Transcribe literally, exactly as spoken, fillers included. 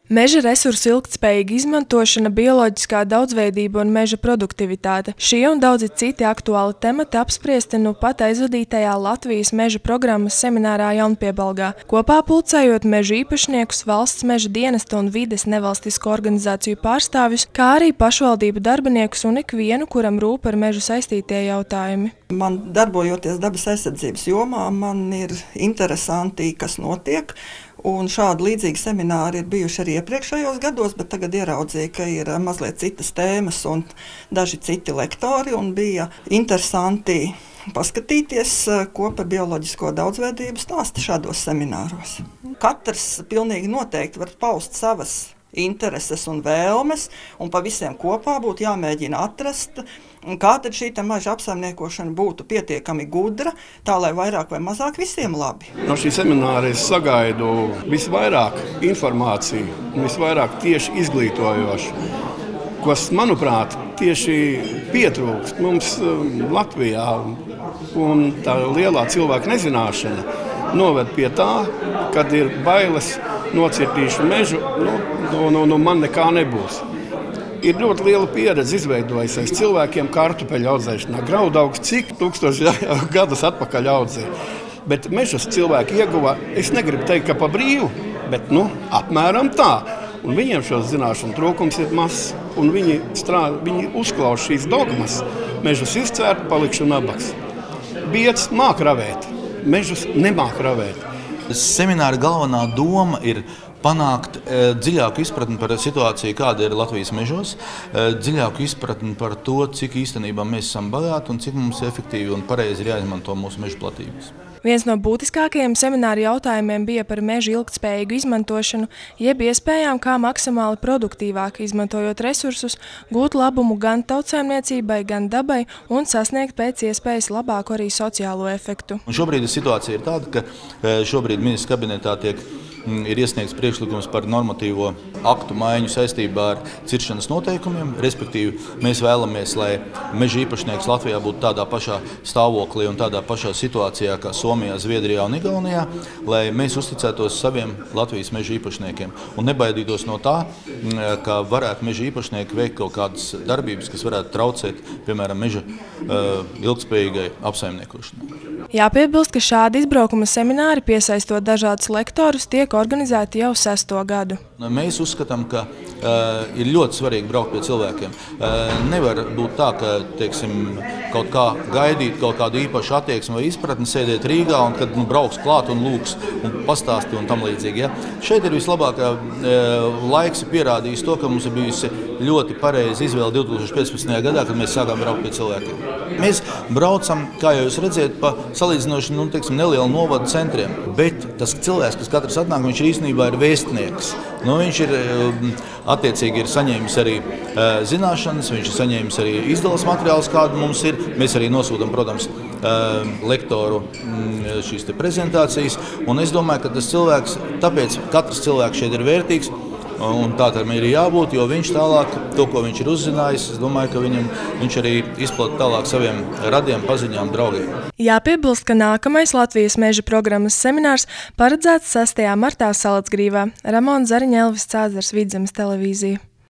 Meža resursu ilgtspējīga izmantošana, bioloģiskā daudzveidība un meža produktivitāte. Šie un daudzi citi aktuāli temati apspriesti nu pat aizvadītajā Latvijas meža programmas seminārā Jaunpiebalgā, kopā pulcējot meža īpašniekus, valsts meža dienesta un vides nevalstisko organizāciju pārstāvjus, kā arī pašvaldību darbiniekus un ikvienu, kuram rūp ar mežu saistītie jautājumi. Man darbojoties dabas aizsardzības jomā, man ir interesanti, kas notiek. Un šādi līdzīgi semināri ir bijuši arī iepriekšējos gados, bet tagad ieraudzīju, ka ir mazliet citas tēmas un daži citi lektori. Un bija interesanti paskatīties, ko par bioloģisko daudzveidību stāsta šādos semināros. Katrs pilnīgi noteikti var paust savas intereses un vēlmes, un pa visiem kopā būtu jāmēģina atrast, kā tad šī meža apsaimniekošana būtu pietiekami gudra, tā lai vairāk vai mazāk visiem labi. No šī semināra es sagaidu visvairāk informāciju, visvairāk tieši izglītojošu, kas, manuprāt, tieši pietrūkst mums Latvijā, un tā lielā cilvēka nezināšana noved pie tā, kad ir bailes nocirtīšu mežu, nu, nu, nu, nu man nekā nebūs. Ir ļoti liela pieredze izveidojusies cilvēkiem kartupeļu audzēšanā. Graudaugs cik tūkstoši gadus atpakaļ audzēja. Bet mežus cilvēki ieguva, es negribu teikt, ka pa brīvu, bet nu, apmēram tā. Un viņiem šo zināšanu trūkums ir mazs, un viņi, strādā, viņi uzklaus šīs dogmas. Mežus izcērt, palikšu nabaks. Biets māk ravēt, mežus nemāk ravēt. Semināra galvenā doma ir panākt e, dziļāku izpratni par situāciju, kāda ir Latvijas mežos, e, dziļāku izpratni par to, cik īstenībā mēs esam bagāti un cik mums efektīvi un pareizi ir jāizmanto mūsu meža platības. Viens no būtiskākajiem semināra jautājumiem bija par meža ilgtspējīgu izmantošanu, jeb iespējām, kā maksimāli produktīvāk, izmantojot resursus, gūt labumu gan tautsaimniecībai, gan dabai un sasniegt pēc iespējas labāku arī sociālo efektu. Un šobrīd situācija ir tāda, ka šobrīd ministra kabinetā tiek ir iesniegts priekšlikums par normatīvo aktu maiņu saistībā ar ciršanas noteikumiem. Respektīvi, mēs vēlamies, lai meža īpašnieks Latvijā būtu tādā pašā stāvoklī un tādā pašā situācijā kā Somijā, Zviedrijā un Igaunijā, lai mēs uzticētos saviem Latvijas meža īpašniekiem un nebaidītos no tā, ka varētu meža īpašnieki veikt kaut kādas darbības, kas varētu traucēt, piemēram, meža uh, ilgtspējīgai apsaimniekošanai. Jāpiebilst, ka šādi izbraukuma semināri, piesaistot dažādus lektorus, tiek organizēti jau sesto gadu. Mēs uzskatām, ka uh, ir ļoti svarīgi braukt pie cilvēkiem. Uh, nevar būt tā, ka teiksim, kaut kā gaidīt kaut kādu īpašu attieksmi vai izpratni, sēdēt Rīgā un kad nu, brauks klāt un lūgs un pastāsti un tam līdzīgi. Ja? Šeit ir vislabākā uh, laiks pierādījis to, ka mums ir bijusi ļoti pareiza izvēle divi tūkstoši piecpadsmitajā gadā, kad mēs sākām braukt pie cilvēkiem. Mēs braucam, kā jau jūs redzēt, pa salīdzinoši nu, teiksim, nelielu novadu centriem, bet tas cilvēks, kas katrs atnāk, viņš ir īstenībā ir vēstnieks. Nu, viņš ir attiecīgi ir saņēmis arī uh, zināšanas, viņš ir saņēmis arī izdeles materiālus, kādu mums ir. Mēs arī nosūtam, protams, uh, lektoru mm, šīs te prezentācijas, un es domāju, ka tas cilvēks, tāpēc katrs cilvēks šeit ir vērtīgs, un tā tam ir jābūt, jo viņš tālāk, to, ko viņš ir uzzinājis, es domāju, ka viņam, viņš arī izplata tālāk saviem radiem, paziņām, draugiem. Jāpiebilst, ka nākamais Latvijas meža programmas seminārs paredzēts sestajā martā Salacgrīvā. Ramona Zariņa, Elvis Cāzars, Vidzemes televīzija.